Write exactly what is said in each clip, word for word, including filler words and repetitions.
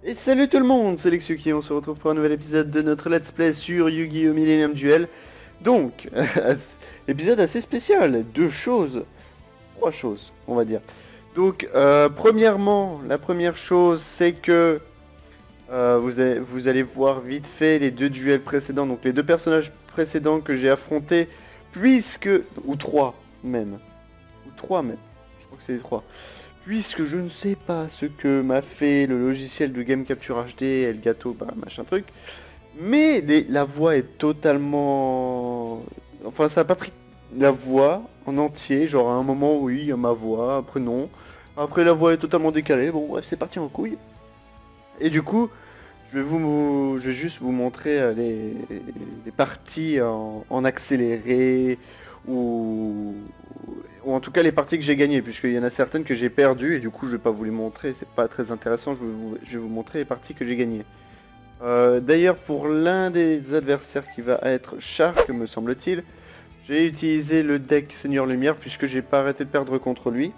Et salut tout le monde, c'est Lexuki, on se retrouve pour un nouvel épisode de notre Let's Play sur Yu-Gi-Oh! Millennium Duel. Donc, épisode assez spécial, deux choses, trois choses, on va dire. Donc, euh, premièrement, la première chose, c'est que euh, vous, allez, vous allez voir vite fait les deux duels précédents, donc les deux personnages précédents que j'ai affrontés, puisque... ou trois même, ou trois même, je crois que c'est les trois. Puisque je ne sais pas ce que m'a fait le logiciel de Game Capture H D, Elgato, bah machin truc. Mais les, la voix est totalement... Enfin, ça n'a pas pris la voix en entier. Genre à un moment, oui, il y a ma voix, après non. Après la voix est totalement décalée. Bon bref, c'est parti en couille. Et du coup, je vais, vous, je vais juste vous montrer euh, les, les parties en, en accéléré. Ou... ou en tout cas les parties que j'ai gagnées, puisqu'il y en a certaines que j'ai perdues et du coup je vais pas vous les montrer, c'est pas très intéressant, je vais vous, je vais vous montrer les parties que j'ai gagnées. Euh, D'ailleurs pour l'un des adversaires qui va être Shark, me semble-t-il, j'ai utilisé le deck Seigneur Lumière puisque j'ai pas arrêté de perdre contre lui.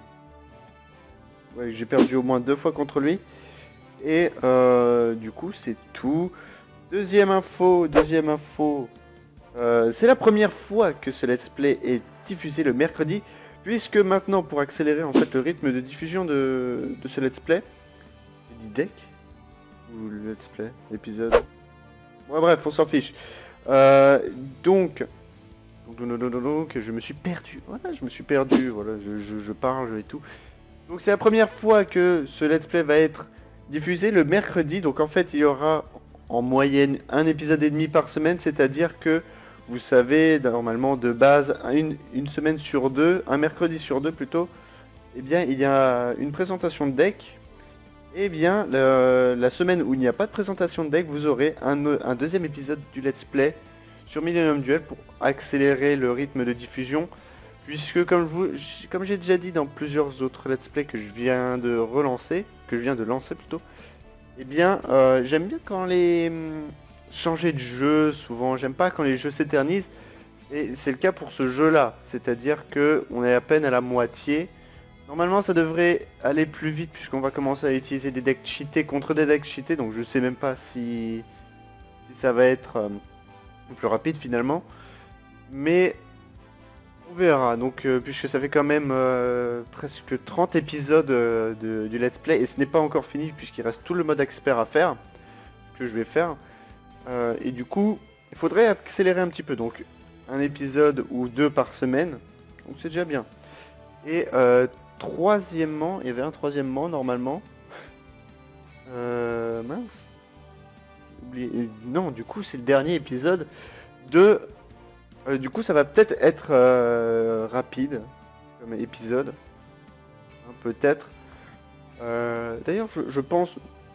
Ouais, j'ai perdu au moins deux fois contre lui. Et euh, du coup c'est tout. Deuxième info, deuxième info, euh, c'est la première fois que ce let's play est diffusé le mercredi. Puisque maintenant, pour accélérer en fait le rythme de diffusion de, de ce let's play, j'ai dit deck ou le let's play, l'épisode. Ouais, bref, on s'en fiche. Euh, donc, donc, donc, donc, je me suis perdu. Voilà, je me suis perdu. Voilà, je, je, je parle et tout. Donc c'est la première fois que ce let's play va être diffusé le mercredi. Donc en fait, il y aura en moyenne un épisode et demi par semaine, c'est-à-dire que vous savez, normalement de base, une, une semaine sur deux, un mercredi sur deux plutôt, eh bien il y a une présentation de deck. Et bien le, la semaine où il n'y a pas de présentation de deck, vous aurez un, un deuxième épisode du let's play sur Millennium Duel pour accélérer le rythme de diffusion. Puisque comme je vous, comme j'ai déjà dit dans plusieurs autres let's play que je viens de relancer, que je viens de lancer plutôt, eh bien euh, j'aime bien quand les... changer de jeu, souvent j'aime pas quand les jeux s'éternisent, et c'est le cas pour ce jeu là, c'est-à-dire que on est à peine à la moitié. Normalement ça devrait aller plus vite puisqu'on va commencer à utiliser des decks cheatés contre des decks cheatés, donc je sais même pas si, si ça va être euh, plus rapide finalement, mais on verra. Donc euh, puisque ça fait quand même euh, presque trente épisodes euh, de, du let's play, et ce n'est pas encore fini puisqu'il reste tout le mode expert à faire, que je vais faire. Euh, et du coup, il faudrait accélérer un petit peu, donc un épisode ou deux par semaine, donc c'est déjà bien. Et euh, troisièmement, il y avait un troisièmement normalement. Euh, mince. Oublié. Non, du coup c'est le dernier épisode de... Euh, du coup ça va peut-être être euh, rapide comme épisode, hein, peut-être. Euh, D'ailleurs je, je pense...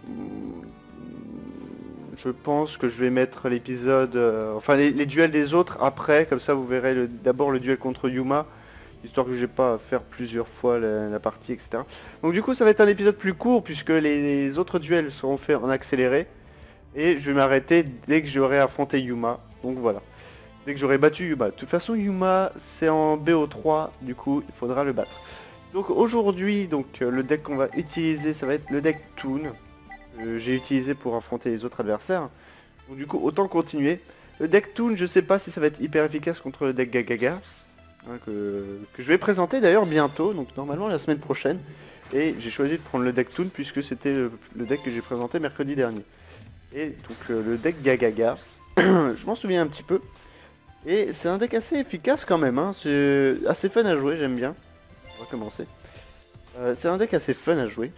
Je pense que je vais mettre l'épisode, euh, enfin les, les duels des autres après, comme ça vous verrez d'abord le duel contre Yuma, histoire que j'ai pas à faire plusieurs fois la, la partie, et cetera. Donc du coup ça va être un épisode plus court puisque les, les autres duels seront faits en accéléré, et je vais m'arrêter dès que j'aurai affronté Yuma, donc voilà. Dès que j'aurai battu Yuma. De toute façon Yuma c'est en B O trois, du coup il faudra le battre. Donc aujourd'hui, donc euh, le deck qu'on va utiliser ça va être le deck Toon. Euh, j'ai utilisé pour affronter les autres adversaires. Donc du coup autant continuer. Le deck Toon, je sais pas si ça va être hyper efficace contre le deck Gagaga, hein, que, que je vais présenter d'ailleurs bientôt, donc normalement la semaine prochaine. Et j'ai choisi de prendre le deck Toon puisque c'était le, le deck que j'ai présenté mercredi dernier. Et donc euh, le deck Gagaga, je m'en souviens un petit peu. Et c'est un deck assez efficace quand même, hein. C'est assez fun à jouer, j'aime bien. On va commencer. Euh, c'est un deck assez fun à jouer.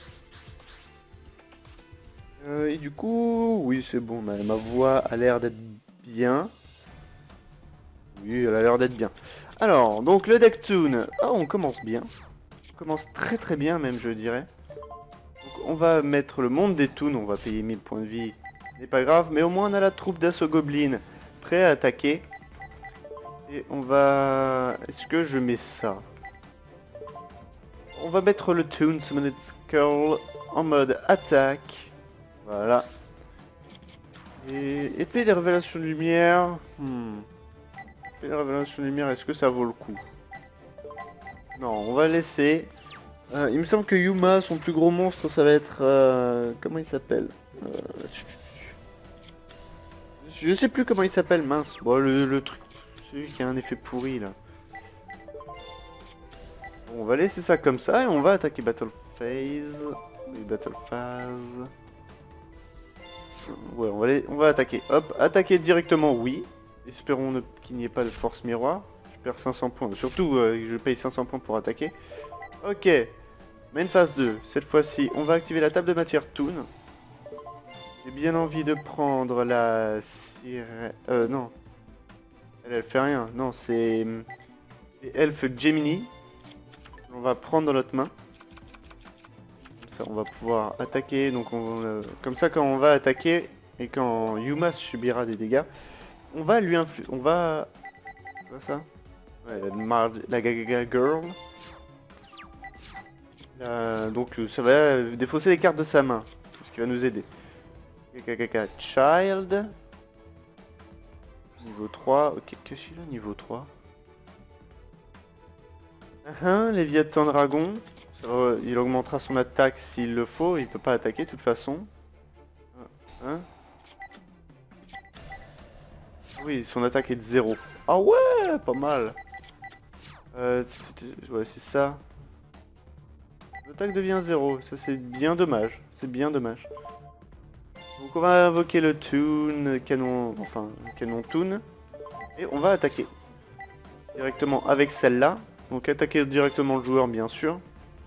Euh, et du coup, oui c'est bon, ma, ma voix a l'air d'être bien. Oui, elle a l'air d'être bien. Alors, donc le deck Toon, oh, on commence bien. On commence très très bien même je dirais. Donc on va mettre le monde des Toons, on va payer mille points de vie. C'est pas grave, mais au moins on a la troupe d'assaut Goblin prêt à attaquer. Et on va... Est-ce que je mets ça? On va mettre le Toon Summoned Skull en mode attaque. Voilà. Et épée des révélations de lumière. Hmm. Épée des révélations de lumière, est-ce que ça vaut le coup? Non, on va laisser. Euh, il me semble que Yuma, son plus gros monstre, ça va être... Euh, comment il s'appelle? Euh, je sais plus comment il s'appelle, mince. Bon, le, le truc, celui qui a un effet pourri là. Bon, on va laisser ça comme ça et on va attaquer Battle Phase. Oui, Battle Phase. Ouais, on va, aller, on va attaquer. Hop, attaquer directement, oui. Espérons ne- qu'il n'y ait pas de force miroir. Je perds cinq cents points. Surtout, euh, je paye cinq cents points pour attaquer. Ok. Main phase deux. Cette fois-ci, on va activer la table de matière Toon. J'ai bien envie de prendre la sirène... Euh, non. Elle, elle fait rien. Non, c'est... Elf Gemini. On va prendre dans notre main. Comme ça, on va pouvoir attaquer. Donc, on, euh, comme ça, quand on va attaquer et quand Yuma subira des dégâts, on va lui infliger... On va... Quoi ça? Ouais, la, Mar... la Gaga Girl. Euh, donc, ça va défausser les cartes de sa main. Ce qui va nous aider. Gaga Child. Niveau trois. Ok, que suis là niveau trois. Uh-huh, Léviathan Dragon. Ça va, il augmentera son attaque s'il le faut. Il peut pas attaquer de toute façon. Hein? Oui, son attaque est de zéro. Ah ouais, pas mal. Euh, ouais, c'est ça. L'attaque devient zéro. Ça, c'est bien dommage. C'est bien dommage. Donc on va invoquer le Toon, canon, enfin, canon Toon. Et on va attaquer. Directement avec celle-là. Donc attaquer directement le joueur, bien sûr.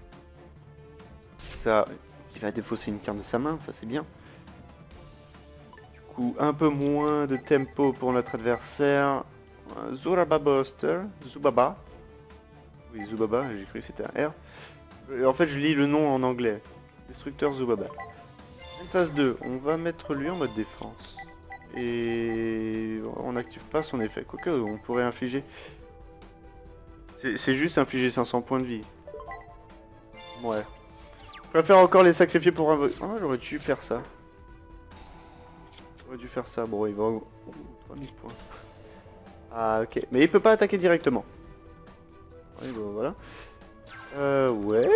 Ça, il va défausser une carte de sa main, ça c'est bien. Du coup, un peu moins de tempo pour notre adversaire. Zuraba Buster, Zubaba. Oui, Zubaba, j'ai cru que c'était un R. En fait, je lis le nom en anglais. Destructeur Zubaba. Phase deux, on va mettre lui en mode défense. Et on n'active pas son effet. Quoique, on pourrait infliger... C'est juste infliger cinq cents points de vie. Ouais. Je préfère encore les sacrifier pour un... Ah, j'aurais dû faire ça. J'aurais dû faire ça. Bon, il va... Oh, trois mille points. Ah, ok. Mais il peut pas attaquer directement. Oui, bon, voilà. Euh, ouais.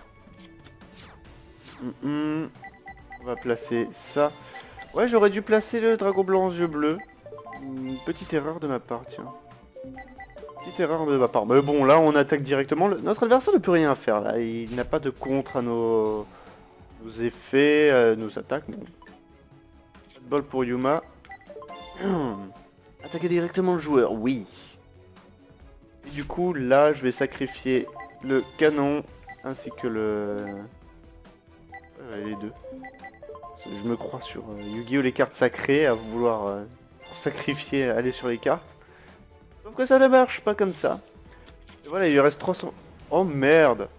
Mm -mm. On va placer ça. Ouais, j'aurais dû placer le dragon blanc aux yeux bleus. Une petite erreur de ma part, tiens. Petite erreur de ma part. Mais bon, là, on attaque directement. Le... Notre adversaire ne peut rien faire, là. Il n'a pas de contre à nos, nos effets, à nos attaques. Bon. Pas de bol pour Yuma. Hum. Attaquer directement le joueur, oui. Et du coup, là, je vais sacrifier le canon ainsi que le... Euh, les deux. Je me crois sur euh, Yu-Gi-Oh! Les cartes sacrées à vouloir euh, sacrifier, aller sur les cartes. Sauf que ça ne marche pas comme ça. Et voilà, il lui reste trois cents... Oh merde!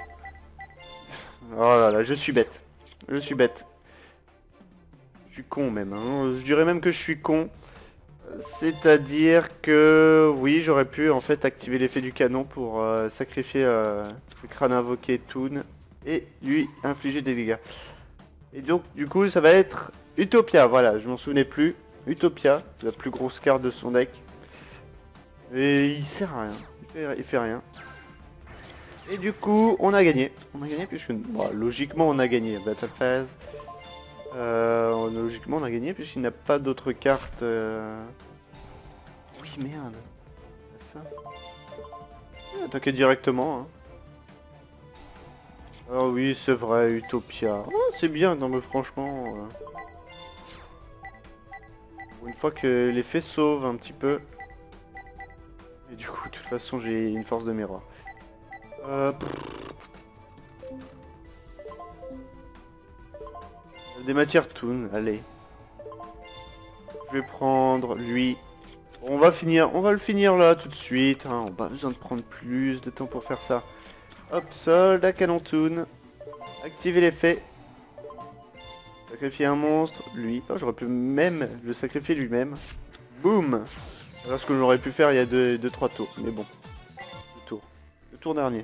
Oh là là, je suis bête. Je suis bête. Je suis con même, hein. Je dirais même que je suis con. C'est-à-dire que... Oui, j'aurais pu en fait activer l'effet du canon pour euh, sacrifier euh, le crâne invoqué Toon et lui infliger des dégâts. Et donc du coup ça va être Utopia, voilà, je m'en souvenais plus. Utopia, la plus grosse carte de son deck. Et il sert à rien, il fait, il fait rien. Et du coup on a gagné. On a gagné puisque... Bon, logiquement on a gagné Battle Phase. Euh, logiquement on a gagné puisqu'il n'a pas d'autres cartes. Euh... Oui merde. Ça. Attaquer directement. Hein. Ah oui, c'est vrai, Utopia. Oh, c'est bien, non mais franchement... Euh... Une fois que l'effet sauve un petit peu... Et du coup, de toute façon, j'ai une force de miroir. Euh... Des matières Toon, allez. Je vais prendre lui. On va finir, on va le finir là tout de suite. Hein. On n'a pas besoin de prendre plus de temps pour faire ça. Hop, soldat canon Toon. Activer l'effet. Sacrifier un monstre, lui. Oh, j'aurais pu même le sacrifier lui-même. Boum. Alors ce que j'aurais pu faire il y a deux trois tours. Mais bon. Le tour. Le tour dernier.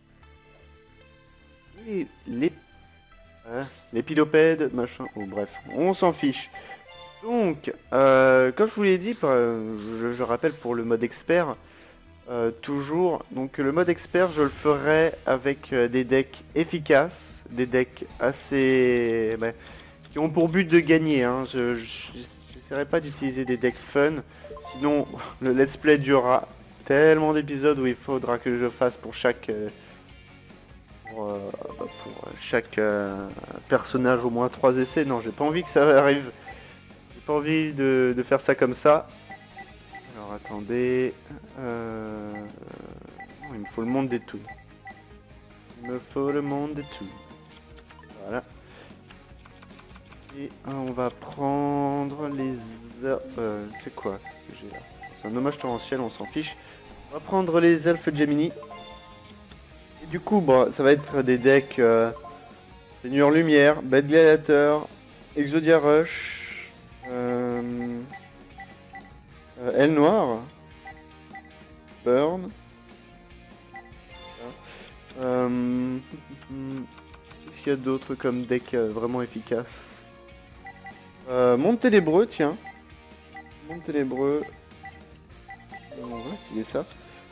Et les... Hein, l'épidopède, machin. Oh, bref, on s'en fiche. Donc, euh, comme je vous l'ai dit, je, je rappelle pour le mode expert, euh, toujours, donc le mode expert, je le ferai avec euh, des decks efficaces, des decks assez, bah, qui ont pour but de gagner. Hein. Je j'essaierai pas d'utiliser des decks fun, sinon le let's play durera tellement d'épisodes où il faudra que je fasse pour chaque euh, pour, euh, bah, pour chaque euh, personnage au moins trois essais. Non, j'ai pas envie que ça arrive. J'ai pas envie de, de faire ça comme ça. Alors attendez, euh... il me faut le monde des toons. Il me faut le monde des toons. Voilà. Et on va prendre les... Euh, c'est quoi que j'ai là? C'est un hommage torrentiel, on s'en fiche. On va prendre les elfes Gemini. Et du coup, bon, ça va être des decks euh, Seigneur Lumière, Bête Gladiateur, Exodia Rush, euh, euh, Aile Noire, Burn. Euh, Qu'est-ce qu'il y a d'autre comme deck euh, vraiment efficace? Euh, Monde ténébreux, tiens. Monde ténébreux. On va filer ça.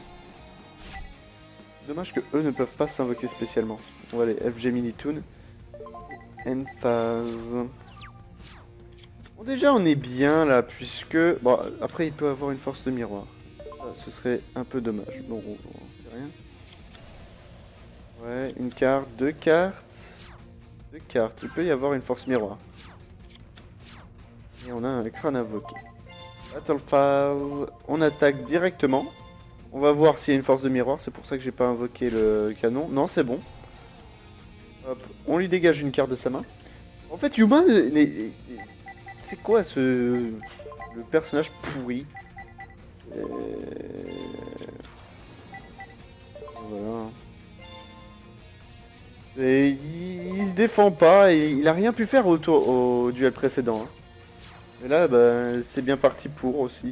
Dommage que eux ne peuvent pas s'invoquer spécialement. On va aller F Gemini Toon. Emphase. Bon, déjà on est bien là, puisque... Bon, après il peut avoir une force de miroir. Ça, ce serait un peu dommage. Bon, on, on fait rien. Ouais, une carte, deux cartes. Deux cartes. Il peut y avoir une force miroir. Et on a un crâne invoqué. Battle phase. On attaque directement. On va voir s'il y a une force de miroir. C'est pour ça que j'ai pas invoqué le canon. Non, c'est bon. Hop. On lui dégage une carte de sa main. En fait, Humain, c'est quoi ce... le personnage pourri. Et... Voilà. Il, il se défend pas et il a rien pu faire au, tour, au duel précédent. Hein. Mais là, bah, c'est bien parti pour aussi.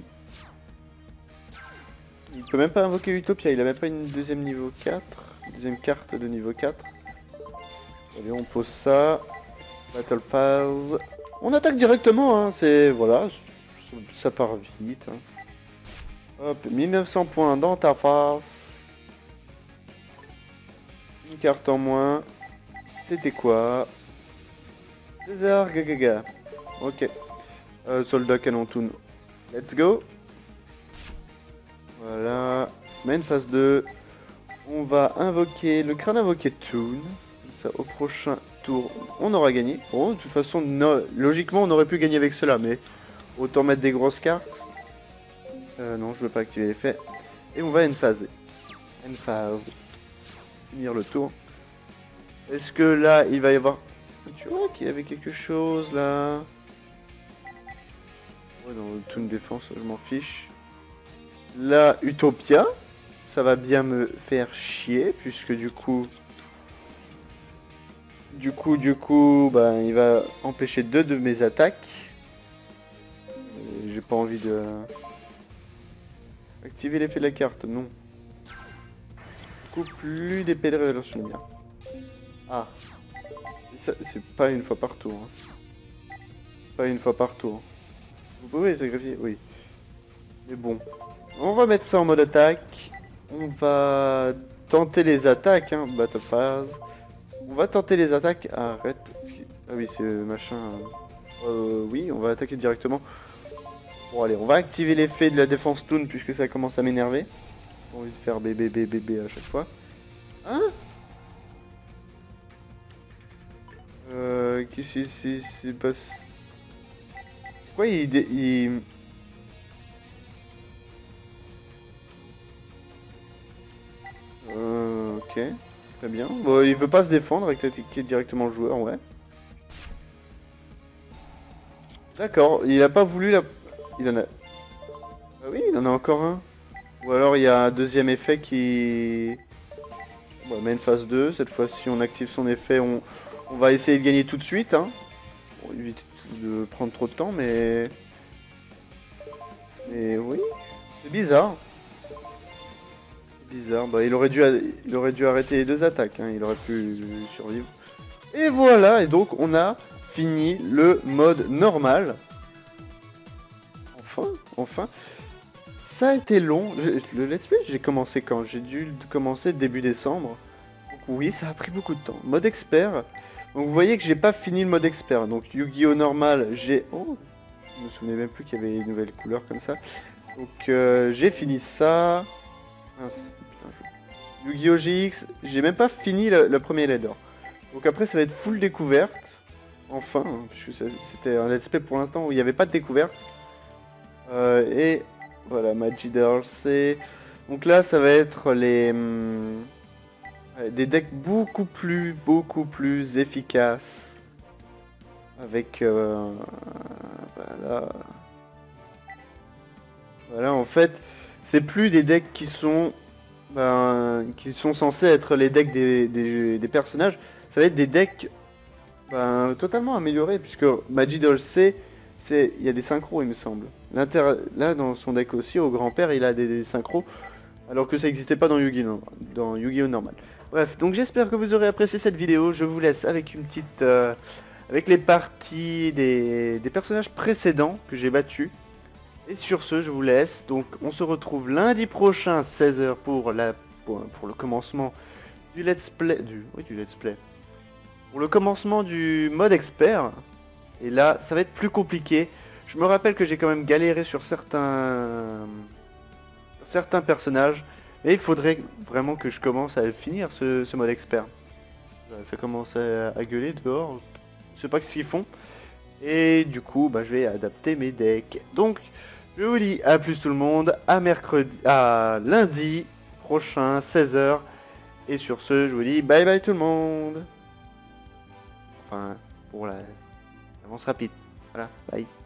Il peut même pas invoquer Utopia, il a même pas une deuxième niveau quatre. Deuxième carte de niveau quatre. Allez, on pose ça. Battle phase. On attaque directement, hein. C'est... Voilà, ça part vite. Hein. Hop, mille neuf cents points dans ta face. Une carte en moins. C'était quoi? César Gagaga. Ok. Euh, soldat canon toon. Let's go. Voilà. Main phase deux. On va invoquer le crâne invoqué toon. Comme ça, au prochain tour, on aura gagné. Bon, de toute façon, no logiquement, on aurait pu gagner avec cela, mais autant mettre des grosses cartes. Euh, non, je veux pas activer l'effet. Et on va end phase. End phase. Finir le tour. Est-ce que là, il va y avoir... Tu vois qu'il y avait quelque chose là? Ouais, dans le toon défense, je m'en fiche. Là, Utopia. Ça va bien me faire chier, puisque du coup... Du coup, du coup, bah, il va empêcher deux de mes attaques. J'ai pas envie de... Activer l'effet de la carte, non. Du coup, plus d'épée de révélation lumière. Ah. C'est pas une fois par tour. Hein. Pas une fois par tour. Vous pouvez sacrifier, oui. Mais bon. On va mettre ça en mode attaque. On va tenter les attaques, hein. Battle phase. On va tenter les attaques. Arrête. Ah oui, c'est machin. Euh, oui, on va attaquer directement. Bon allez, on va activer l'effet de la défense toon puisque ça commence à m'énerver. J'ai envie de faire bébé bébé bébé à chaque fois. Hein? Euh... Qu'est-ce qui se passe? Pourquoi il... il... Euh... Ok. Très bien. Bon, il veut pas se défendre avec attaquer directement le joueur, ouais. D'accord, il a pas voulu la... Il en a... Ah oui, il en a encore un. Ou alors il y a un deuxième effet qui... Bon, main phase deux, cette fois-ci on active son effet, on... on va essayer de gagner tout de suite. Hein. Bon, évite de prendre trop de temps, mais... Mais oui, c'est bizarre. C'est bizarre, bah il aurait dû, il aurait dû arrêter les deux attaques, hein. Il aurait pu survivre. Et voilà, et donc on a fini le mode normal. Enfin, enfin. Ça a été long. Le let's play, j'ai commencé quand? J'ai dû commencer début décembre. Donc oui, ça a pris beaucoup de temps. Mode expert. Donc vous voyez que j'ai pas fini le mode expert. Donc Yu-Gi-Oh normal, j'ai... Oh, je me souvenais même plus qu'il y avait une nouvelle couleur comme ça. Donc euh, j'ai fini ça. Mince, putain, je- Yu-Gi-Oh G X, j'ai même pas fini le, le premier Leader. Donc après ça va être full découverte. Enfin, hein, puisque ça- c'était un let's play pour l'instant où il n'y avait pas de découverte. Euh, et voilà, Magidor, c'est... Donc là ça va être les... hum, ouais, des decks beaucoup plus, beaucoup plus efficaces. Avec... euh, voilà. Voilà, en fait, c'est plus des decks qui sont... ben, qui sont censés être les decks des, des- des personnages. Ça va être des decks ben, totalement améliorés, puisque Magidol C, c'est... il y a des synchros, il me semble. L'inter... Là, dans son deck aussi, au grand-père, il a des, des synchros, alors que ça n'existait pas dans Yu-Gi-Oh! Dans Yu-Gi-Oh! Normal. Bref, donc j'espère que vous aurez apprécié cette vidéo. Je vous laisse avec une petite... euh, avec les parties des, des personnages précédents que j'ai battus. Et sur ce, je vous laisse. Donc on se retrouve lundi prochain, seize heures, pour, la, pour, pour le commencement du let's play... Du, oui, du let's play. Pour le commencement du mode expert. Et là, ça va être plus compliqué. Je me rappelle que j'ai quand même galéré sur certains... sur certains personnages. Et il faudrait vraiment que je commence à le finir, ce, ce mode expert. Ça commence à, à gueuler dehors. Je sais pas ce qu'ils font. Et du coup, bah, je vais adapter mes decks. Donc, je vous dis à plus tout le monde, à mercredi, à lundi prochain, seize heures. Et sur ce, je vous dis bye bye tout le monde. Enfin, pour la avance rapide. Voilà, bye.